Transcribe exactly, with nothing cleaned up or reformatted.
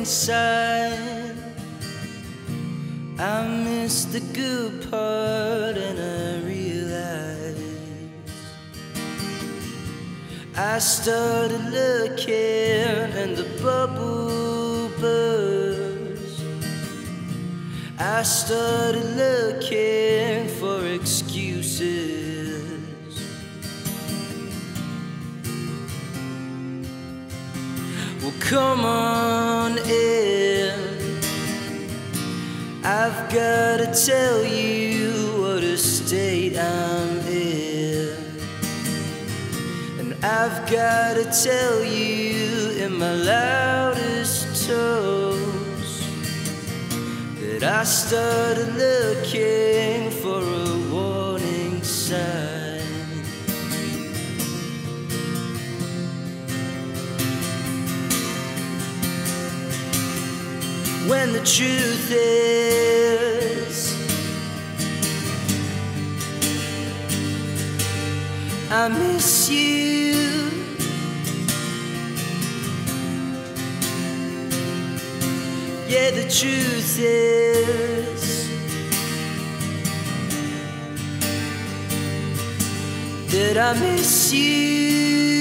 sign. I missed the good part and I realized I started looking and the bubble burst. I started looking for excuses. Well, come on in. I've gotta tell you what a state I'm in, and I've gotta tell you in my loudest tones that I started looking for a warning sign. When the truth is, I miss you. Yeah, the truth is that I miss you.